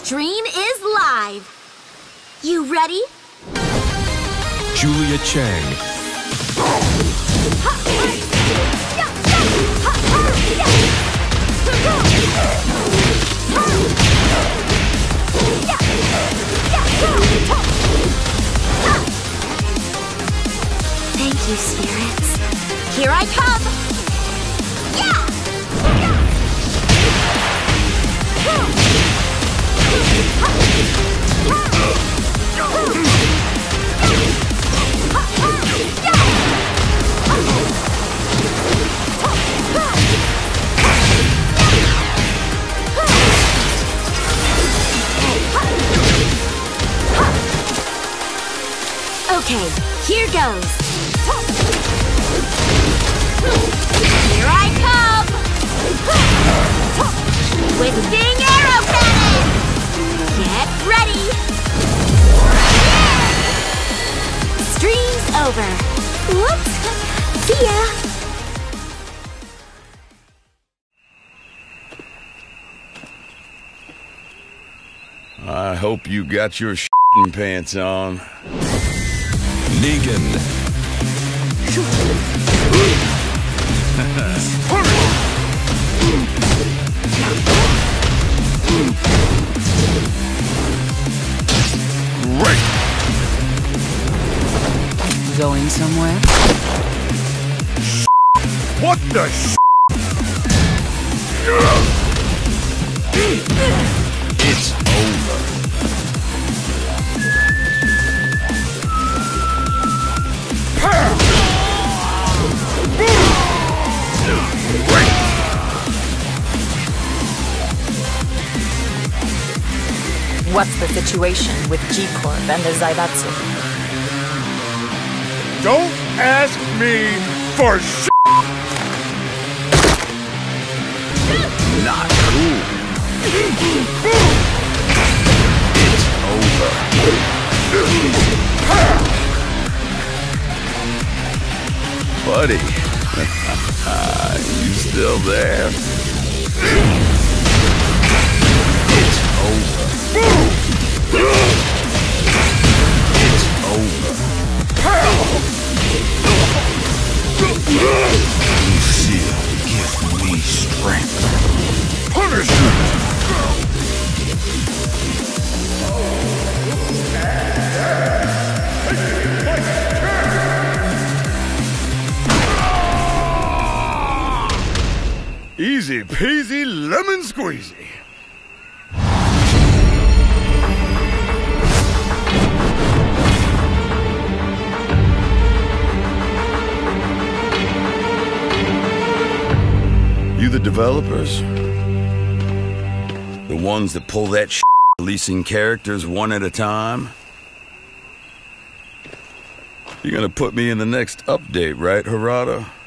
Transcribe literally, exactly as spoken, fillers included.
stream is live. You ready? Julia Chang. Thank you, spirits. Here I come! Yeah! Okay, here goes. Here I come! Twisting arrow cannon! Get ready! Stream's over. Whoops! See ya! I hope you got your s***ing pants on. Negan. Great. Going somewhere? What the s***? It's over. What's the situation with G-Corp and the Zaibatsu? Don't ask me for s***. Not cool. It's over. Buddy, you still there? It's over. It's over. Lucille, give me strength. Punishment! Easy peasy lemon squeezy. You the developers? The ones that pull that shit, releasing characters one at a time? You're gonna put me in the next update, right, Harada?